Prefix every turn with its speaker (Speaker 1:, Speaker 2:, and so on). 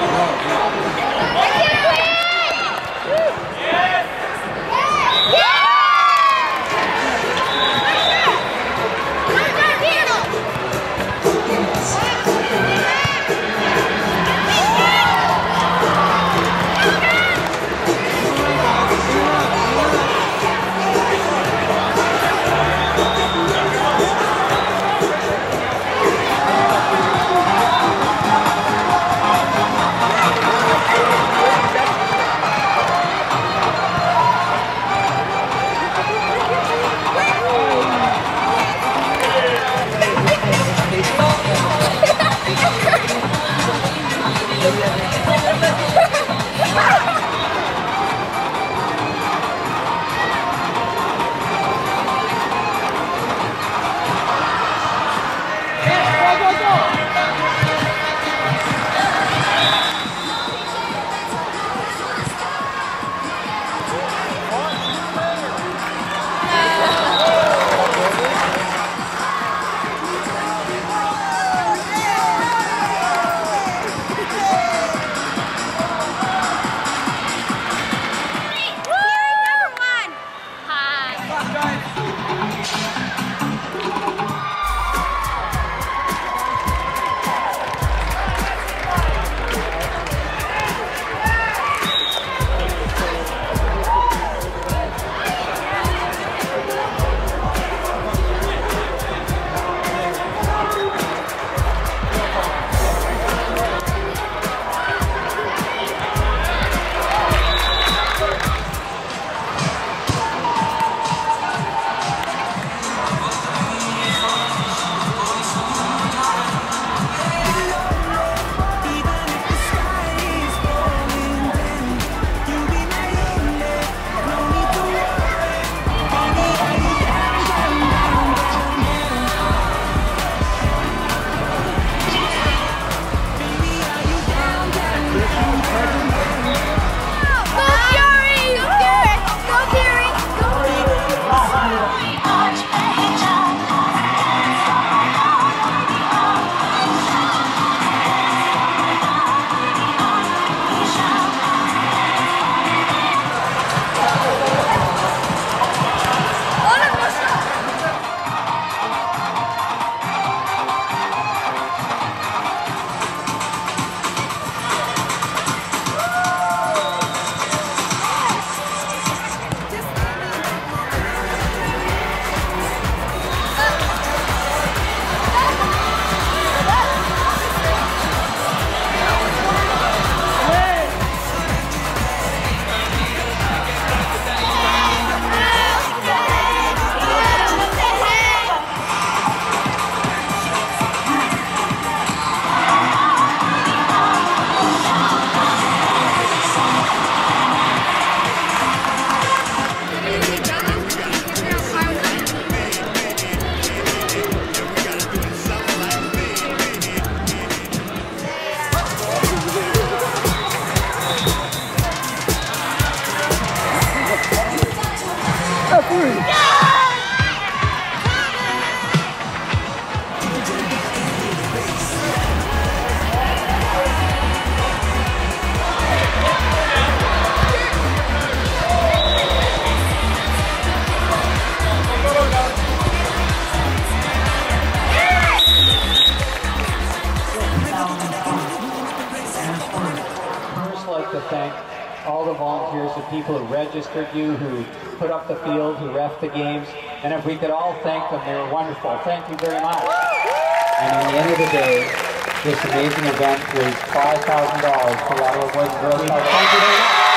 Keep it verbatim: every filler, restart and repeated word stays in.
Speaker 1: to thank all the volunteers, the people who registered you, who put up the field, who ref the games, and if we could all thank them, they were wonderful. Thank you very much. And at the end of the day, this amazing event raised five thousand dollars for Ottawa Boys and Girls Club. Thank you very much.